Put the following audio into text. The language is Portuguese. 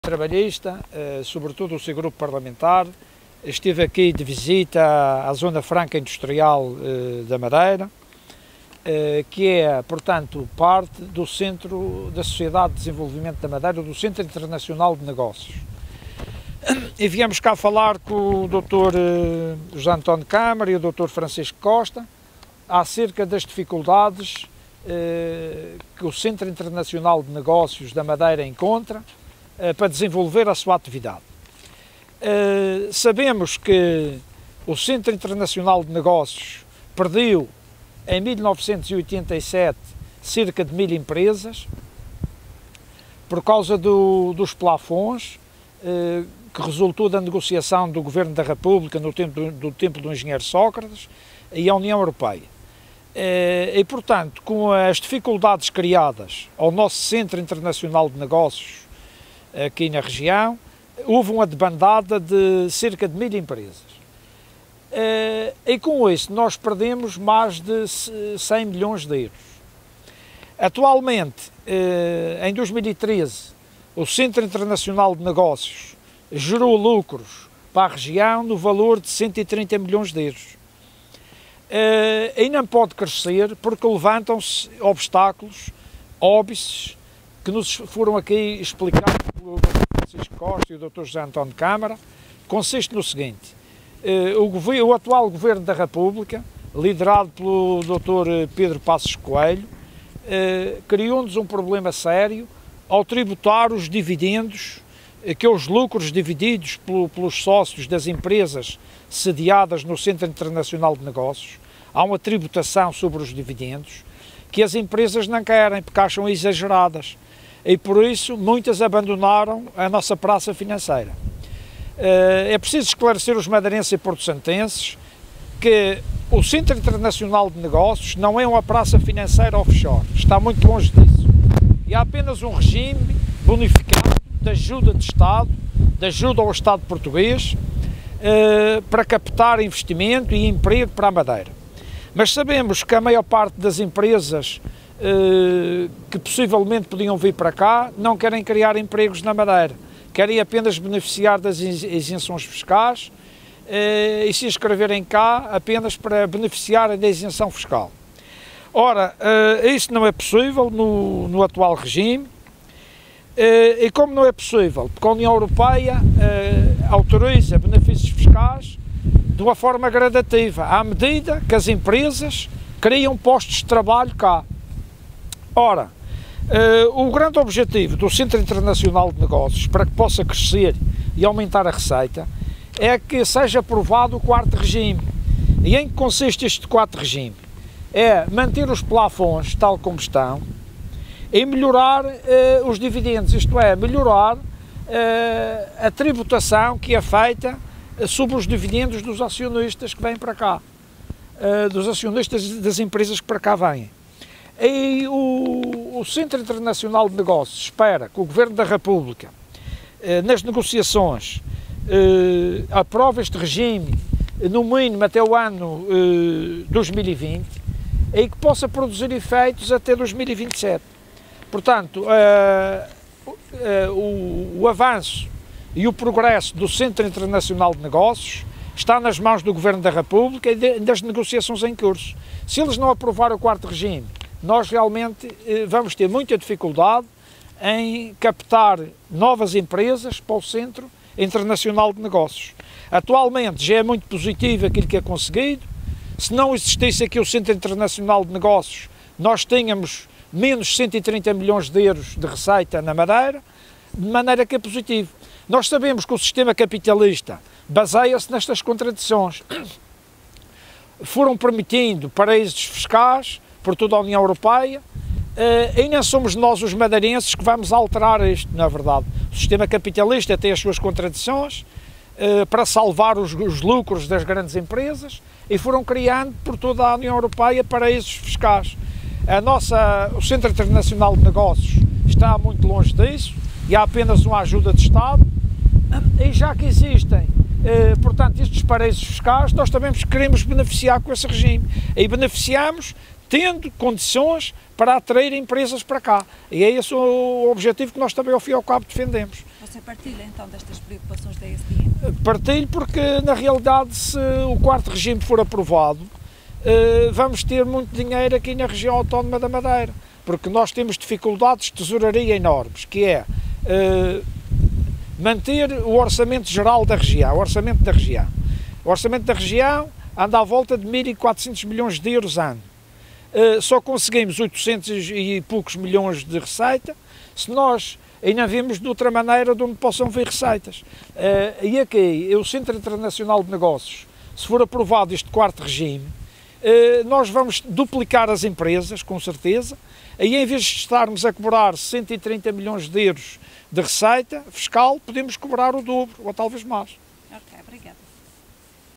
Trabalhista, sobretudo o seu grupo parlamentar, estive aqui de visita à Zona Franca Industrial da Madeira, que é, portanto, parte do Centro da Sociedade de Desenvolvimento da Madeira, do Centro Internacional de Negócios. E viemos cá falar com o Dr. José António Câmara e o Dr. Francisco Costa acerca das dificuldades que o Centro Internacional de Negócios da Madeira encontra para desenvolver a sua atividade. Sabemos que o Centro Internacional de Negócios perdeu em 1987 cerca de 1000 empresas por causa dos plafons que resultou da negociação do Governo da República no tempo do engenheiro Sócrates e a União Europeia. E, portanto, com as dificuldades criadas ao nosso Centro Internacional de Negócios aqui na região, houve uma debandada de cerca de 1000 empresas. E com isso nós perdemos mais de 100 milhões de euros. Atualmente, em 2013, o Centro Internacional de Negócios gerou lucros para a região no valor de 130 milhões de euros. E não pode crescer porque levantam-se obstáculos, óbices, que nos foram aqui explicados pelo Dr. Francisco Costa e o Dr. José António Câmara. Consiste no seguinte: o atual Governo da República, liderado pelo Dr. Pedro Passos Coelho, criou-nos um problema sério ao tributar os dividendos, que os lucros divididos pelos sócios das empresas sediadas no Centro Internacional de Negócios. Há uma tributação sobre os dividendos que as empresas não querem, porque acham exageradas. E por isso muitas abandonaram a nossa praça financeira. É preciso esclarecer os madeirenses e porto-santenses que o Centro Internacional de Negócios não é uma praça financeira offshore, está muito longe disso. E há apenas um regime bonificado de ajuda de Estado, de ajuda ao Estado português, para captar investimento e emprego para a Madeira. Mas sabemos que a maior parte das empresas que possivelmente podiam vir para cá não querem criar empregos na Madeira, querem apenas beneficiar das isenções fiscais e se inscreverem cá apenas para beneficiarem da isenção fiscal. Ora, isso não é possível no atual regime, e como não é possível, porque a União Europeia autoriza benefícios fiscais de uma forma gradativa, à medida que as empresas criam postos de trabalho cá. Ora, o grande objetivo do Centro Internacional de Negócios, para que possa crescer e aumentar a receita, é que seja aprovado o quarto regime. E em que consiste este quarto regime? É manter os plafons tal como estão e melhorar os dividendos, isto é, melhorar a tributação que é feita sobre os dividendos dos acionistas que vêm para cá, dos acionistas das empresas que para cá vêm. E o Centro Internacional de Negócios espera que o Governo da República, nas negociações, aprove este regime, no mínimo até o ano 2020, e que possa produzir efeitos até 2027. Portanto, o avanço e o progresso do Centro Internacional de Negócios está nas mãos do Governo da República e das negociações em curso. Se eles não aprovarem o quarto regime, nós realmente vamos ter muita dificuldade em captar novas empresas para o Centro Internacional de Negócios. Atualmente já é muito positivo aquilo que é conseguido. Se não existisse aqui o Centro Internacional de Negócios, nós tínhamos menos 130 milhões de euros de receita na Madeira, de maneira que é positivo. Nós sabemos que o sistema capitalista baseia-se nestas contradições. Foram permitindo paraísos fiscais por toda a União Europeia, e não somos nós os madeirenses que vamos alterar isto, na verdade. O sistema capitalista tem as suas contradições para salvar os lucros das grandes empresas e foram criando por toda a União Europeia paraísos fiscais. O Centro Internacional de Negócios está muito longe disso e há apenas uma ajuda de Estado, e já que existem, portanto, estes paraísos fiscais, nós também queremos beneficiar com esse regime, e beneficiamos tendo condições para atrair empresas para cá. E é esse o objetivo que nós também, ao fim e ao cabo, defendemos. Você partilha então destas preocupações da ESDM? Partilho porque, na realidade, se o quarto regime for aprovado, vamos ter muito dinheiro aqui na região autónoma da Madeira, porque nós temos dificuldades de tesouraria enormes, que é manter o orçamento geral da região, o orçamento da região. O orçamento da região anda à volta de 1.400 milhões de euros ano. Só conseguimos 800 e poucos milhões de receita, se nós ainda vemos de outra maneira de onde possam vir receitas. E aqui, o Centro Internacional de Negócios, se for aprovado este quarto regime, nós vamos duplicar as empresas, com certeza, aí em vez de estarmos a cobrar 130 milhões de euros de receita fiscal, podemos cobrar o dobro, ou talvez mais. Ok, obrigada.